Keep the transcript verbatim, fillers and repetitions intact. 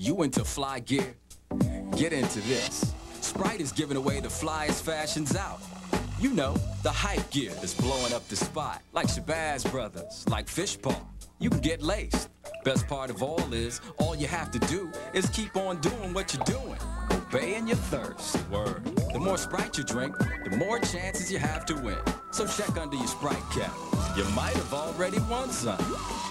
You into fly gear? Get into this. Sprite is giving away the flyest fashions out. You know, the hype gear that's blowing up the spot. Like Shabazz Brothers, like Fish Paw. You can get laced. Best part of all is, all you have to do is keep on doing what you're doing. Obeying your thirst. Word. The more Sprite you drink, the more chances you have to win. So check under your Sprite cap. You might have already won some.